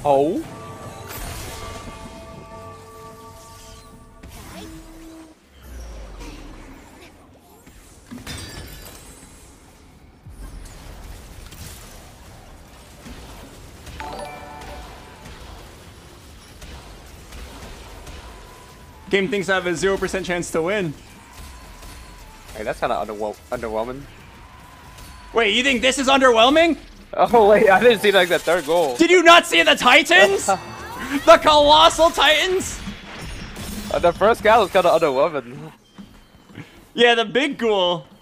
Oh. Game thinks I have a 0% chance to win. Hey, that's kind of underwhelming. Wait, you think this is underwhelming? Oh wait, I didn't see like that third goal. Did you not see the Titans? The Colossal Titans? The first guy was kind of underwhelming. Yeah, the big ghoul.